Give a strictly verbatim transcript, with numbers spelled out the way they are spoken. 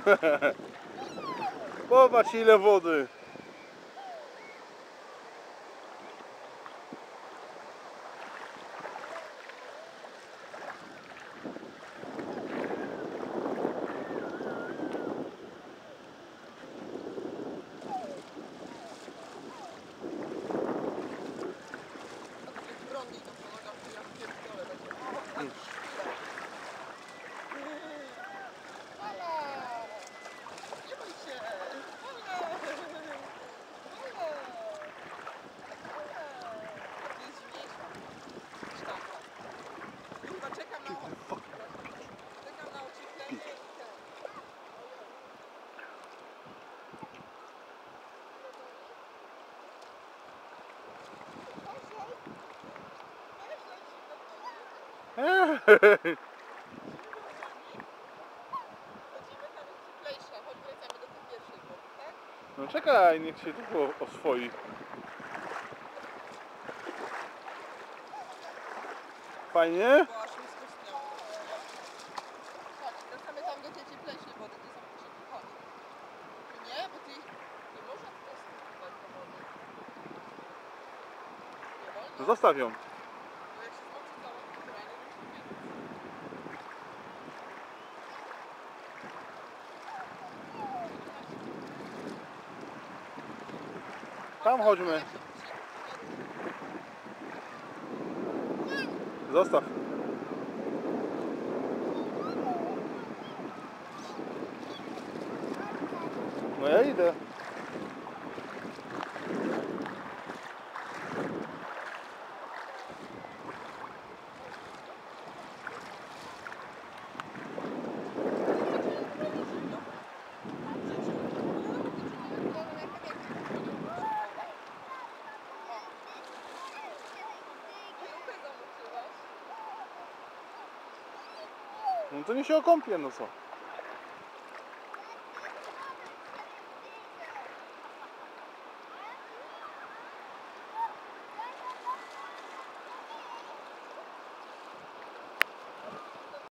Popatrz ile wody. No czekaj, niech się tu oswoi. Fajnie? Wracamy tam do tej cieplejszej wody, gdzie są krzyki. Chodź. Nie, bo ty nie można tutaj spływać do wody. Nie wolno. No zostaw ją. Bo jak się zmoczy cała, to fajnie nie Tam chodźmy. Zostaw. No ja idę. No to nie się okąpie, no co?